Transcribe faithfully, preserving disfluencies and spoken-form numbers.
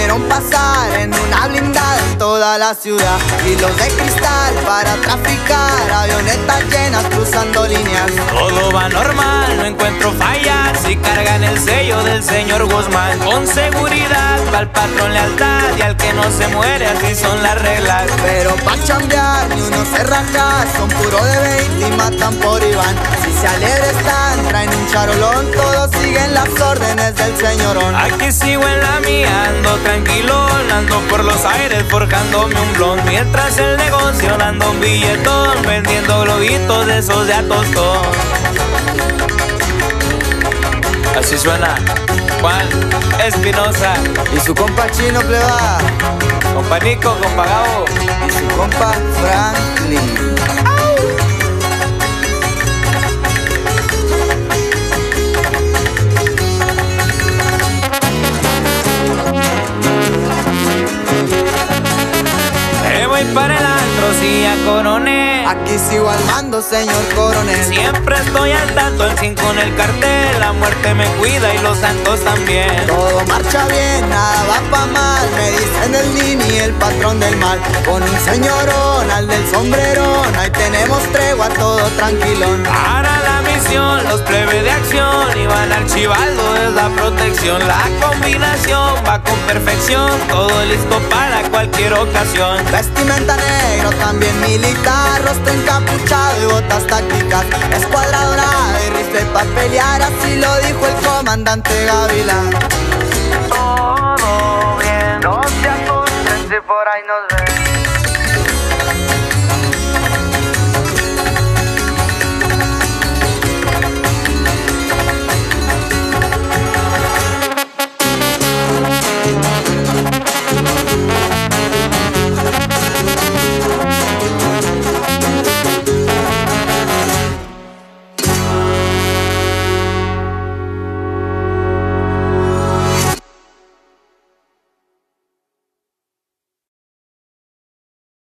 vieron pasar en una blindada en toda la ciudad. Hilos de cristal para traficar, avionetas llenas cruzando líneas. Todo va normal, no encuentro fallas, si cargan el sello del señor Guzmán. Con seguridad, va el patrón lealtad, y al que no se muere así son las reglas. Pero pa' chambear ni uno se raja, son puro de veinte y matan por Iván. Si se alegre están, traen un charolón, todos siguen las órdenes del señorón. Aquí sigo en la mía, ando tranquilo, ando por los aires forjándome un blon. Mientras el negocio dando un billetón, vendiendo globitos de esos de a tostón. Así suena Juan Espinosa Y su compa Chino pleba, compa Nico, compa Gabo y su compa Franklin. Me voy para el antro, sí ya coroné. Aquí sigo al mando, señor coronel. Siempre estoy al tanto, el cinco en el cartel. La muerte me cuida y los santos también. Todo marcha bien, nada va pa' mal. Me dicen el Nini, el patrón del mal. Con un señorón, al del sombrerón. Ahí tenemos tregua, todo tranquilón. Para la misión, los plebes de acción iban archivando es la protección. La combinación va con perfección, todo listo para cualquier ocasión. Vestimenta negro, también militar, rostro encapuchado y botas tácticas. Escuadra dorada y rifle pa' pelear, así lo dijo el comandante Gavilán. Todo bien, No se asusten si por ahí nos ven.